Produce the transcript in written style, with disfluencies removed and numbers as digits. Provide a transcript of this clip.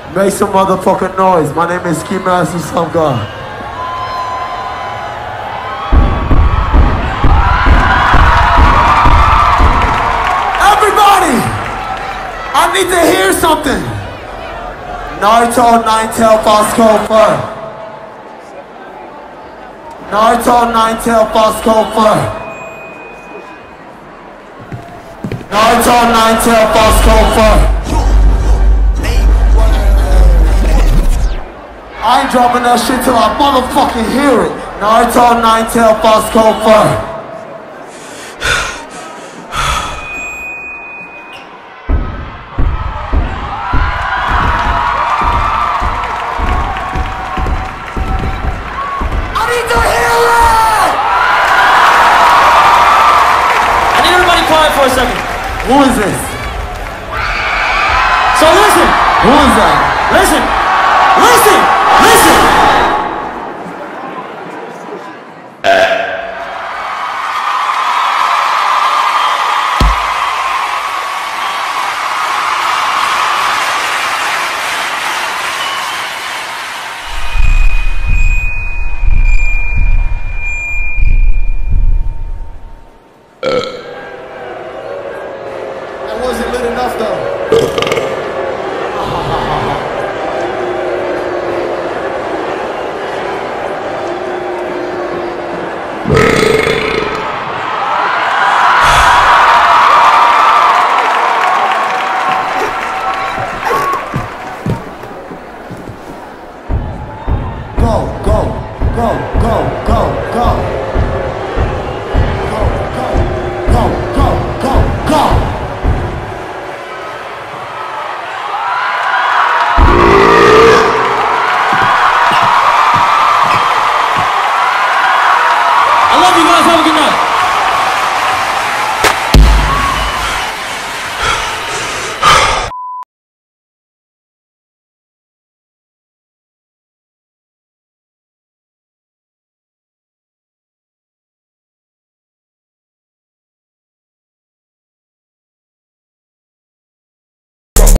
Make some motherfucking noise. My name is Ski Master Some God. Everybody! I need to hear something. Naruto, Ninetale, Fosco, Fur. Naruto, Ninetale, Fosco, Fur. Naruto, Ninetale, Fosco, Fur. I ain't dropping that shit till I motherfucking hear it. Naruto, Ninetale, Fosco, Fur. I need to hear it! I need everybody quiet for a second. Who is this? So listen. Who is that? Listen. Listen.